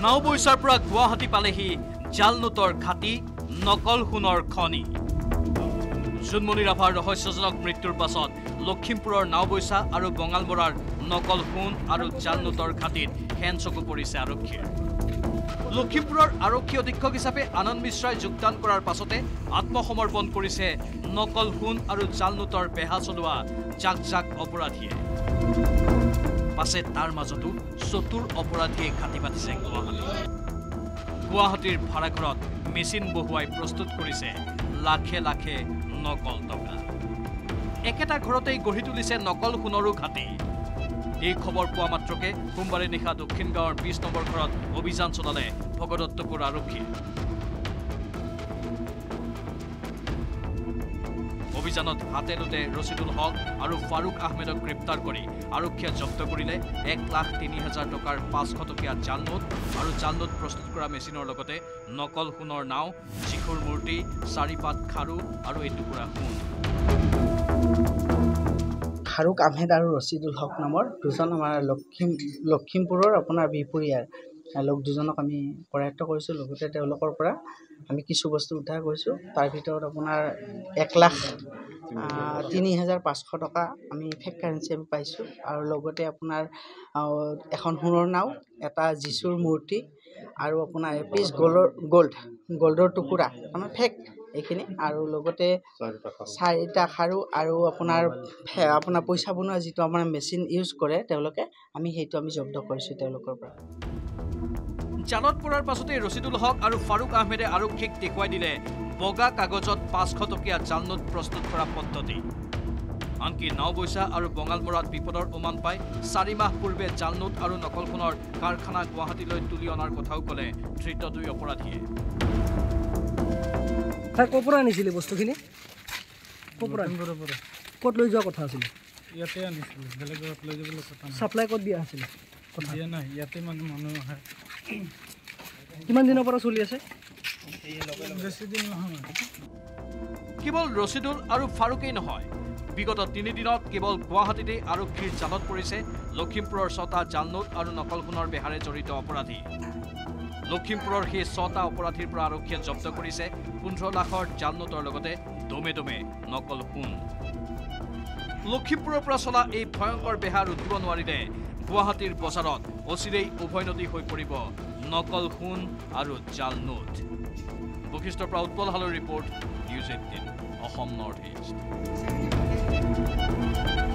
নাওবৈচাৰ পৰা গুৱাহাটী পালেহি জাল নোটৰ ঘাটি নকল সোণৰ খনি জুনমণি ৰাভাৰ ৰহস্যজনক মৃত্যুৰ পাছত লখিমপুৰৰ নাওবৈচা আৰু বঙালমৰাৰ নকল সোণ আৰু জাল নোটৰ ঘাটিত হেনচকু পৰিছে আৰক্ষীৰ লখিমপুৰৰ আৰক্ষী অধীক্ষক হিচাপে আনন্দ মিশ্ৰাই যোগদান কৰাৰ পাছতে আত্মসমৰ্পণ কৰিছে নকল সোণ আৰু জাল নোটৰ বেহা চলোৱা জাক অপৰাধীয়ে পাছে তাৰ মাজতো চতুৰ অপৰাধীয়ে ঘাটি পাতিছে গুৱাহাটীৰ ভাড়াঘৰত মেচিন বহুৱাই প্ৰস্তুত কৰিছে লাখে লাখে নকল টকা একেটা ঘৰতেই গঢ়ি তুলিছে নকল সোণৰো ঘাটি এই খবৰ পোৱা মাত্ৰকে সোমবাৰে নিশা দক্ষিণ গাঁৱৰ 20 নম্বৰ ঘৰত অভিযান চলালে ভগদত্তপুৰ আৰক্ষী অভিযানত হাতে লোতে ৰচিদুল হক আৰু ফাৰুক আহমেদক গ্ৰেপ্তাৰ কৰি আৰক্ষীয়ে জব্দ কৰিলে 1,03,000 টকাৰ 500 টকীয়া জাল নোট আৰু জাল নোট প্ৰস্তুত কৰা মেচিনৰ লগতে নকল সোণৰ নাও শিখুৰ মূৰ্তি 4 পাত খাৰু আৰু এটুকুৰা সোণ ফাৰুক আহমেদ আৰু ৰচিদুল হক নামৰ দুজন আমাৰ লখিমপুৰৰ আপোনাৰ বিপুৰীয়াৰ লোক দুজনক আমি কৰায়ত্ব কৰিছোঁ লগতে তেওঁলোকৰ পৰা আমি কিছু বস্তু উদ্ধাৰ কৰিছোঁ তাৰ ভিতৰত আপোনাৰ 1,03,500 টকা আমি ফেক কাৰেঞ্চি আমি পাইছোঁ আৰু লগতে আপোনাৰ এখন সোণৰ নাও এটা যিচুৰ মূৰ্তি আৰু আপোনাৰ এপিচ গল্ডৰ টুকুৰা আমাৰ ফেক এইখিনি আৰু লগতে 4টা খাৰু আৰু আপোনাৰ পইচা বনোৱা যিটো আমাৰ মেচিন ইউজ কৰে তেওঁলোকে আমি সেইটো আমি জব্দ কৰিছোঁ তেওঁলোকৰ পৰা জালত পৰাৰ পাছতে ৰচিদুল হক আৰু ফাৰুক আহমেদে আৰক্ষীক দেখুৱাই দিলে বগা কাগজত 500 টকীয়া জাল নোট প্ৰস্তুত কৰা পদ্ধতি আনকি নাওবৈচা আৰু বঙালমৰাত বিপদৰ উমান পাই 4 মাহ পূৰ্বে জাল নোট আৰু নকল সোণৰ কাৰখানা গুৱাহাটীলৈ তুলি অনাৰ কথাও ক'লে ধৃত দুই অপৰাধীয়ে কপৰা আনিছিলে বস্তুখিনি ক'ত লৈ যোৱা কথা আছিল ইয়াতে আনিছিল বেলেগত লৈ যাবলৈ কথা নাই সাপ্লাই ক'ত দিয়া আছিল কথা দিয়া নাই ইয়াতে মানুহ আহে কিমান দিনৰ পৰা চলি আছে বেছি দিন নহয় কেৱল ৰচিদুল আৰু ফাৰুকেই নহয় বিগত 3 দিনত কেৱল গুৱাহাটীতে আৰক্ষীৰ জালত পৰিছে লখিমপুৰৰ 6টা জাল নোট আৰু নকল সোণৰ বেহাৰে জড়িত অপৰাধী লখিমপুৰৰ সেই 6টা অপৰাধীৰ পৰা আৰক্ষীয়ে জব্দ কৰিছে 15 লাখৰ জাল নোটৰ লগতে দমে নকল সোণ লখিমপুৰৰ পৰা চলা এই ভয়ংকৰ বেহা ৰুধিব নোৱাৰিলে গুৱাহাটীৰ বজাৰত অচিৰেই উভয়নদী হৈ পৰিব নকল সোণ আৰু জাল নোট বশিষ্ঠৰ পৰা উৎপল হালৰ ৰিপৰ্ট News18 Assam Northeast